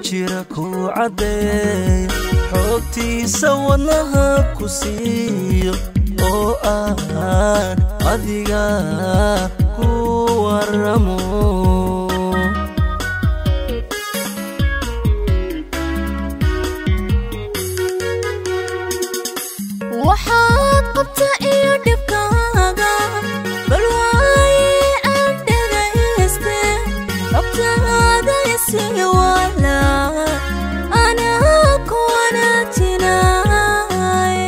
jira ku cadeey xogtiisa wadnaha ku siiyo oo aan adiga ku waramo waxaad qabta iyo dhibkaaga bal waaye aan dhagayste xogtaada isii wala anaa ku wanaajinaay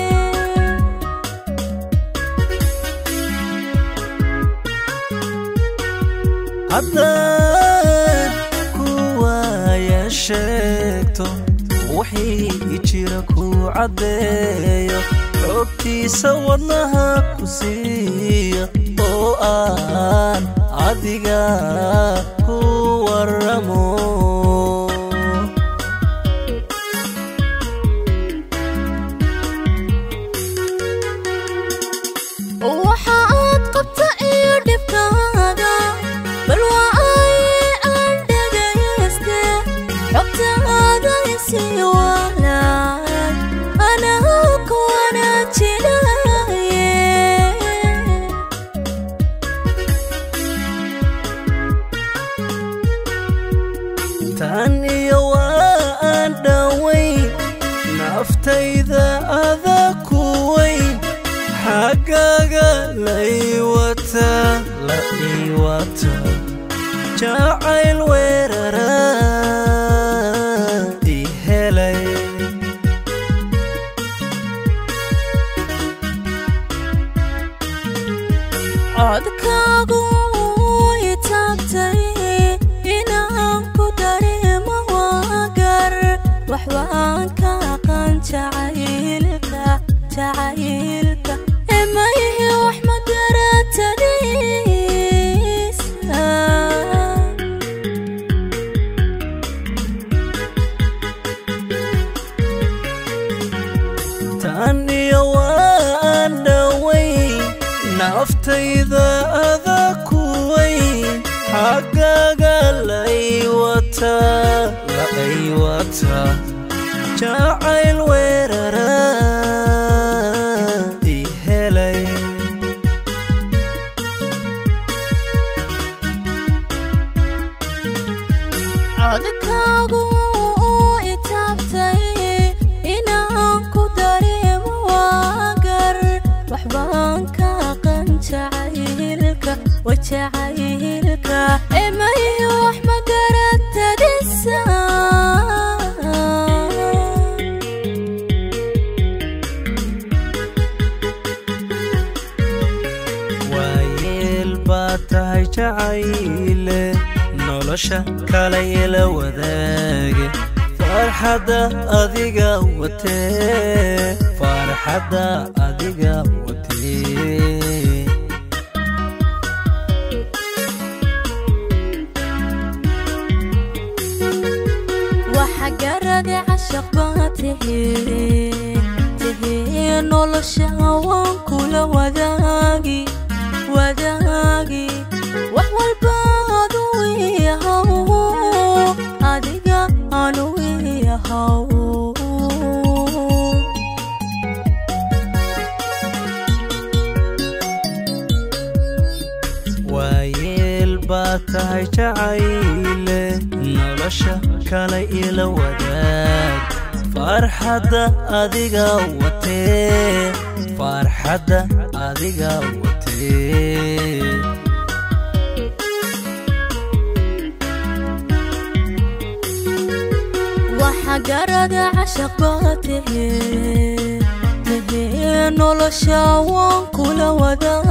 haddaan ku waaya sheegto wixii jira ku cadeeyo xogtiisa wadnaha ku siiyo oo aan adiga ku waramo waxaad qabta iyo dhibkaaga bal waaye aan dhagayste xogtaada isii wala anaa ku wanaajinaye tan iyo waa aan dhawayn naftayda ada ku weyn xaggaaga la iwata jacayl weerara I helay codkaagu i taabtay inaan ku dareemo waagar wax waan ka aqaan jacaylka emayhi wax ma garatadiisa tan iyo waa aan dhawayn naftayda ada ku weyn xaggaaga la iwata jacayl weerara I helay codkaagu i taabtay inaan ku dareemo waagar wax baan ka aqan jacaylka emayhi wax ma garatadiisa waayeel baad tahay jacayle nolosha kale ila wadaage farxadda adiga watee waxa garade cashaq baa tahee nolosha waan kula wadaagi wax walba adu yahaw adiga anu yahaw waayeel baad tahay jacayle nolosha kale ila wadaag farxadda adiga watee waxa garade cashaq baa tahee nolosha waan kula wadaagi